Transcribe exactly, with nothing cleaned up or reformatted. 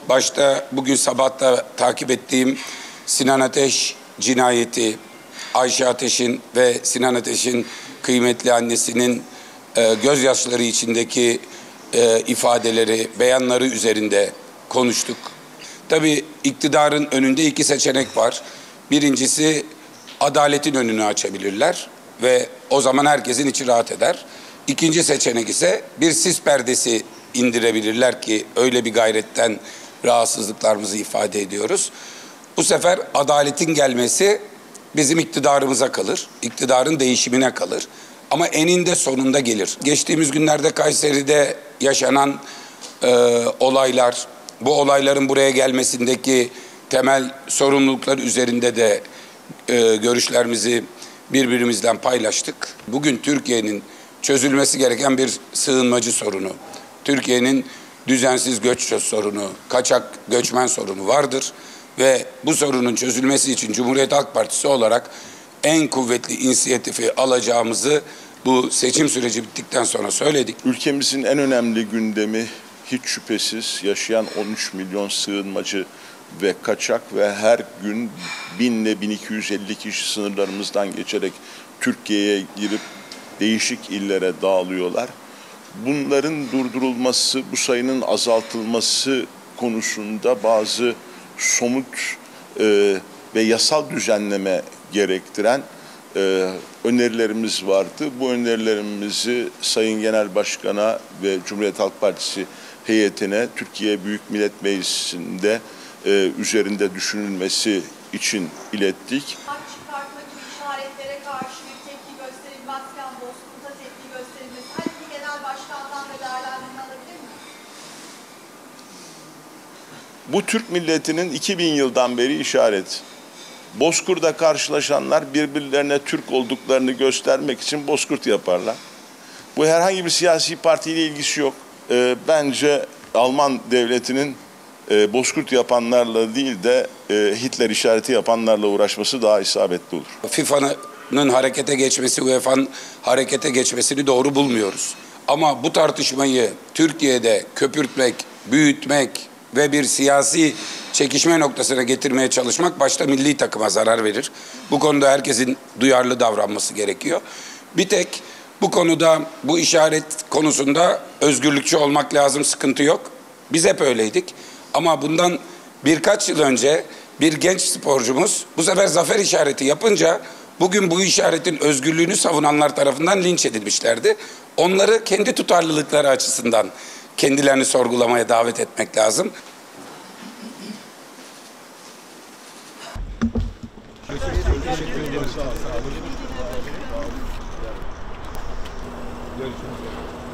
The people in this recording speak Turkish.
Başta bugün sabahta takip ettiğim Sinan Ateş cinayeti, Ayşe Ateş'in ve Sinan Ateş'in kıymetli annesinin e, gözyaşları içindeki e, ifadeleri, beyanları üzerinde konuştuk. Tabii iktidarın önünde iki seçenek var. Birincisi adaletin önünü açabilirler ve o zaman herkesin içi rahat eder. İkinci seçenek ise bir sis perdesi indirebilirler ki öyle bir gayretten rahatsızlıklarımızı ifade ediyoruz. Bu sefer adaletin gelmesi bizim iktidarımıza kalır, iktidarın değişimine kalır. Ama eninde sonunda gelir. Geçtiğimiz günlerde Kayseri'de yaşanan e, olaylar, bu olayların buraya gelmesindeki temel sorumluluklar üzerinde de e, görüşlerimizi birbirimizden paylaştık. Bugün Türkiye'nin çözülmesi gereken bir sığınmacı sorunu, Türkiye'nin düzensiz göç sorunu, kaçak göçmen sorunu vardır. Ve bu sorunun çözülmesi için Cumhuriyet Halk Partisi olarak en kuvvetli inisiyatifi alacağımızı bu seçim süreci bittikten sonra söyledik. Ülkemizin en önemli gündemi hiç şüphesiz yaşayan on üç milyon sığınmacı ve kaçak ve her gün bin ile bin iki yüz elli kişi sınırlarımızdan geçerek Türkiye'ye girip değişik illere dağılıyorlar. Bunların durdurulması, bu sayının azaltılması konusunda bazı somut e, ve yasal düzenleme gerektiren e, önerilerimiz vardı. Bu önerilerimizi Sayın Genel Başkan'a ve Cumhuriyet Halk Partisi heyetine Türkiye Büyük Millet Meclisi'nde e, üzerinde düşünülmesi için ilettik. Çıkartma gibi işaretlere karşı bir tepki gösterilmezken Bozkurt'a tepki gösterilmesi hangi genel başkandan da değerlendirme alabilir mi? Bu Türk milletinin iki bin yıldan beri işareti. Bozkurt'ta karşılaşanlar birbirlerine Türk olduklarını göstermek için Bozkurt yaparlar. Bu herhangi bir siyasi partiyle ilgisi yok. Ee, bence Alman devletinin e, Bozkurt yapanlarla değil de e, Hitler işareti yapanlarla uğraşması daha isabetli olur. FIFA'nın harekete geçmesi, U E F A'nın harekete geçmesini doğru bulmuyoruz. Ama bu tartışmayı Türkiye'de köpürtmek, büyütmek ve bir siyasi çekişme noktasına getirmeye çalışmak başta milli takıma zarar verir. Bu konuda herkesin duyarlı davranması gerekiyor. Bir tek bu konuda, bu işaret konusunda özgürlükçü olmak lazım, sıkıntı yok. Biz hep öyleydik. Ama bundan birkaç yıl önce bir genç sporcumuz bu sefer zafer işareti yapınca bugün bu işaretin özgürlüğünü savunanlar tarafından linç edilmişlerdi. Onları kendi tutarlılıkları açısından kendilerini sorgulamaya davet etmek lazım. Teşekkür ederim. Sağ olun. Görüşürüz.